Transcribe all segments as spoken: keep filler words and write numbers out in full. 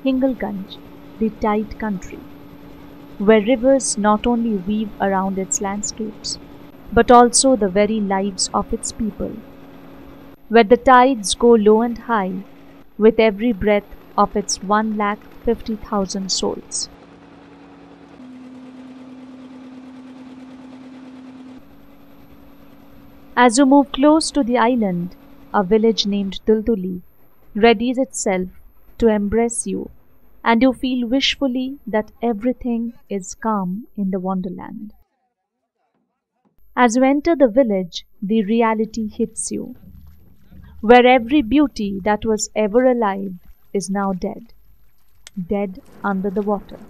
Hingalganj, the tide country, where rivers not only weave around its landscapes, but also the very lives of its people, where the tides go low and high with every breath of its one lakh fifty thousand souls. As you move close to the island, a village named Dulduli readies itself to embrace you, and you feel wishfully that everything is calm in the wonderland. As you enter the village, the reality hits you, where every beauty that was ever alive is now dead, dead under the water.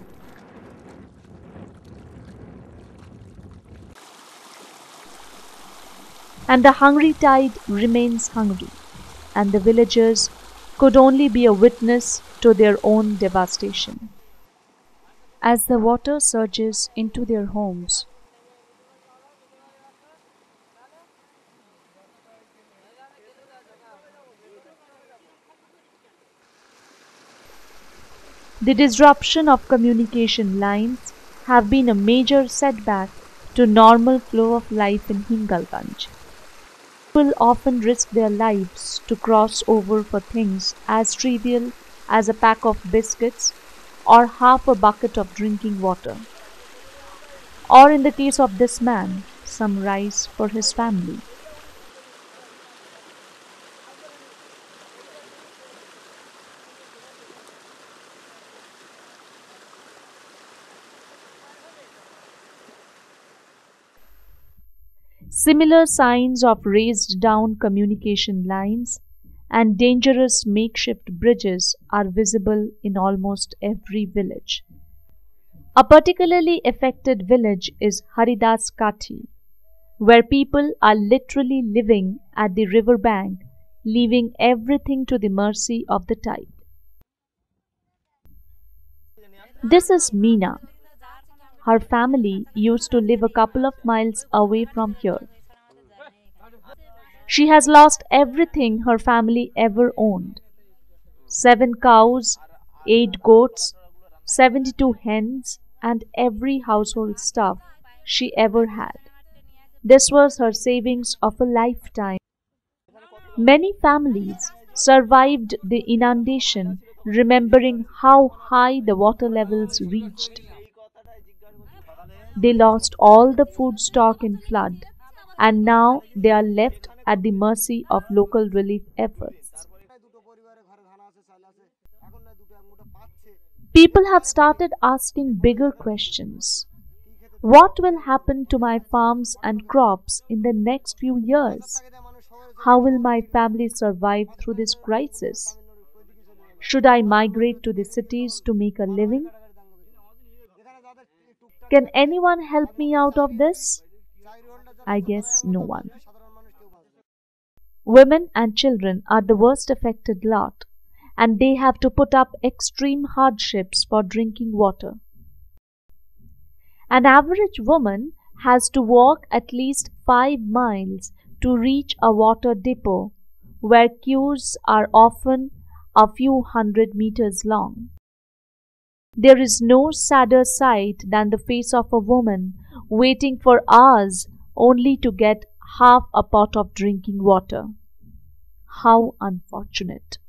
And the hungry tide remains hungry, and the villagers could only be a witness to their own devastation. As the water surges into their homes, the disruption of communication lines have been a major setback to normal flow of life in Hingalganj. People often risk their lives to cross over for things as trivial as a pack of biscuits or half a bucket of drinking water, or in the case of this man, some rice for his family. Similar signs of raised down communication lines and dangerous makeshift bridges are visible in almost every village. A particularly affected village is Haridas Kathi, where people are literally living at the river bank, leaving everything to the mercy of the tide. This is Meena. Her family used to live a couple of miles away from here. She has lost everything her family ever owned. Seven cows, eight goats, seventy-two hens, and every household stuff she ever had. This was her savings of a lifetime. Many families survived the inundation, remembering how high the water levels reached. They lost all the food stock in flood, and now they are left at the mercy of local relief efforts. People have started asking bigger questions. What will happen to my farms and crops in the next few years? How will my family survive through this crisis? Should I migrate to the cities to make a living? Can anyone help me out of this? I guess no one. Women and children are the worst affected lot, and they have to put up extreme hardships for drinking water. An average woman has to walk at least five miles to reach a water depot, where queues are often a few hundred meters long. There is no sadder sight than the face of a woman waiting for hours only to get half a pot of drinking water. How unfortunate.